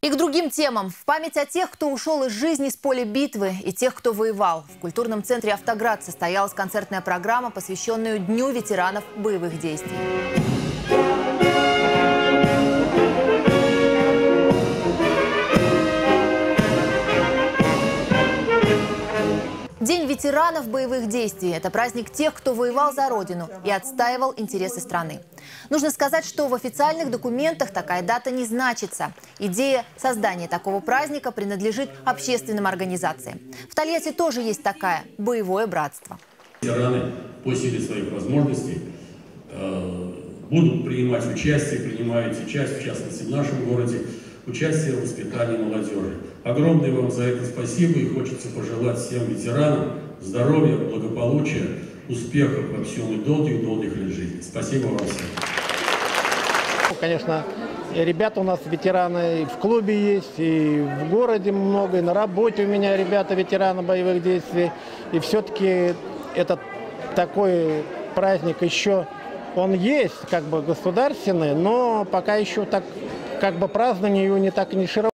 И к другим темам. В память о тех, кто ушел из жизни с поля битвы, и тех, кто воевал. В культурном центре «Автоград» состоялась концертная программа, посвященная Дню ветеранов боевых действий. День ветеранов боевых действий – это праздник тех, кто воевал за Родину и отстаивал интересы страны. Нужно сказать, что в официальных документах такая дата не значится. Идея создания такого праздника принадлежит общественным организациям. В Тольятти тоже есть такая – боевое братство. Ветераны по силе своих возможностей будут принимать участие, принимают сейчас, в частности в нашем городе, участие в воспитании молодежи. Огромное вам за это спасибо, и хочется пожелать всем ветеранам здоровья, благополучия, успехов во всем и долгих лет жизни. Спасибо вам всем. Конечно, ребята у нас ветераны в клубе есть, и в городе много, и на работе у меня ребята ветераны боевых действий. И все-таки этот такой праздник еще, он есть как бы государственный, но пока еще так как бы празднование его не так и не широко.